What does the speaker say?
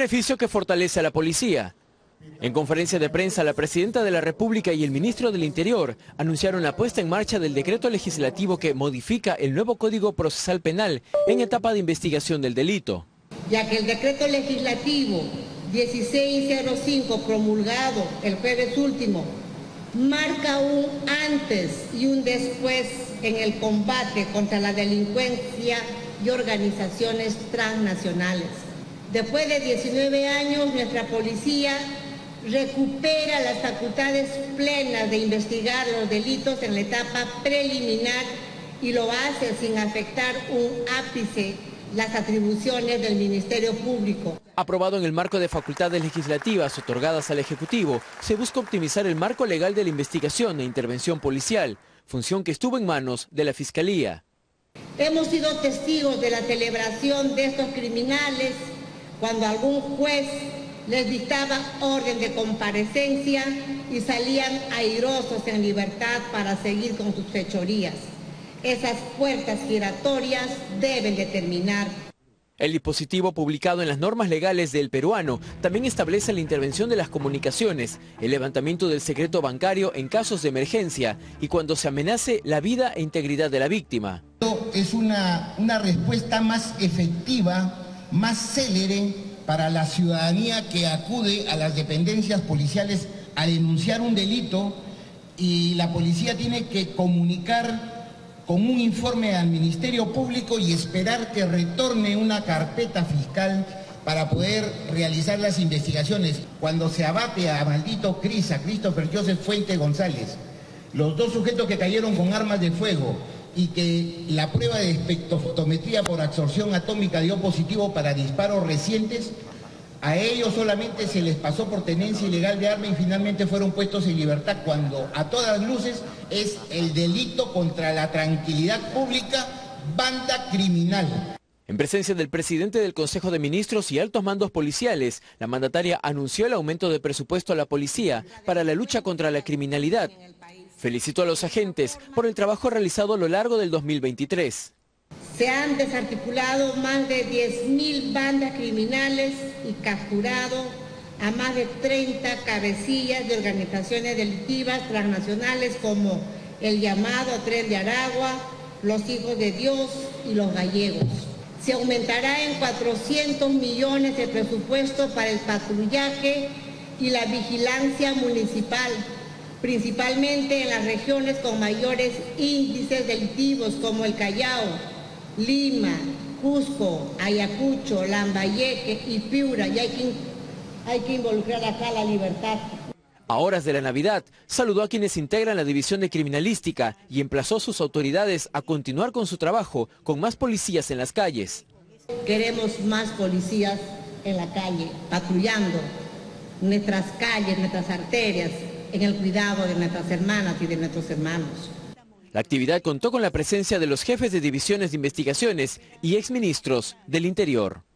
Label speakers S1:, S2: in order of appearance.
S1: beneficio que fortalece a la policía. En conferencia de prensa, la presidenta de la República y el ministro del Interior anunciaron la puesta en marcha del decreto legislativo que modifica el nuevo Código Procesal Penal en etapa de investigación del delito.
S2: Ya que el decreto legislativo 1605 promulgado el jueves último marca un antes y un después en el combate contra la delincuencia y organizaciones transnacionales. Después de 19 años, nuestra policía recupera las facultades plenas de investigar los delitos en la etapa preliminar y lo hace sin afectar un ápice las atribuciones del Ministerio Público.
S1: Aprobado en el marco de facultades legislativas otorgadas al Ejecutivo, se busca optimizar el marco legal de la investigación e intervención policial, función que estuvo en manos de la Fiscalía.
S2: Hemos sido testigos de la celebración de estos criminales cuando algún juez les dictaba orden de comparecencia y salían airosos en libertad para seguir con sus fechorías. Esas puertas giratorias deben de terminar.
S1: El dispositivo publicado en las normas legales del peruano también establece la intervención de las comunicaciones, el levantamiento del secreto bancario en casos de emergencia y cuando se amenace la vida e integridad de la víctima.
S3: Es una respuesta más efectiva, más célere para la ciudadanía que acude a las dependencias policiales a denunciar un delito y la policía tiene que comunicar con un informe al Ministerio Público y esperar que retorne una carpeta fiscal para poder realizar las investigaciones. Cuando se abate a maldito Cris, a Christopher Joseph Fuente González, los dos sujetos que cayeron con armas de fuego y que la prueba de espectrofotometría por absorción atómica dio positivo para disparos recientes, a ellos solamente se les pasó por tenencia ilegal de arma y finalmente fueron puestos en libertad cuando a todas luces es el delito contra la tranquilidad pública, banda criminal.
S1: En presencia del presidente del Consejo de Ministros y altos mandos policiales, la mandataria anunció el aumento de presupuesto a la policía para la lucha contra la criminalidad. Felicitó a los agentes por el trabajo realizado a lo largo del 2023.
S2: Se han desarticulado más de 10.000 bandas criminales y capturado a más de 30 cabecillas de organizaciones delictivas transnacionales como el llamado Tren de Aragua, los Hijos de Dios y los Gallegos. Se aumentará en 400 millones de presupuesto para el patrullaje y la vigilancia municipal, principalmente en las regiones con mayores índices delictivos como el Callao, Lima, Cusco, Ayacucho, Lambayeque y Piura, y hay que involucrar acá la libertad.
S1: A horas de la Navidad, saludó a quienes integran la División de Criminalística y emplazó a sus autoridades a continuar con su trabajo con más policías en las calles.
S2: Queremos más policías en la calle, patrullando nuestras calles, nuestras arterias, en el cuidado de nuestras hermanas y de nuestros hermanos.
S1: La actividad contó con la presencia de los jefes de divisiones de investigaciones y exministros del Interior.